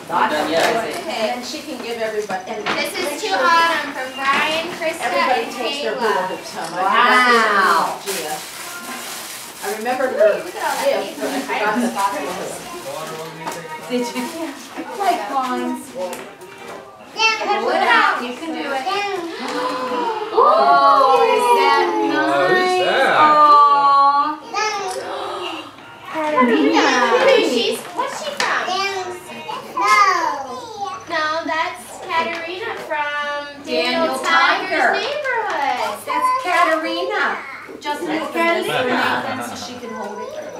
Not done yet. Okay. And then she can give everybody. And This is to Autumn from Brian, Krista, everybody and takes their hula Kayla. hoops home. Wow. I remember her Look at all that gift, neat but I little forgot the items. hula hoops. Did you? Like Hans. Pull it out. You can do it. Oh, is that nice? who's that? Aw. What's she from? No, that's Katerina from Daniel Tiger. Tiger's Neighborhood. That's Katerina. Just like That's Katerina. so she can hold it.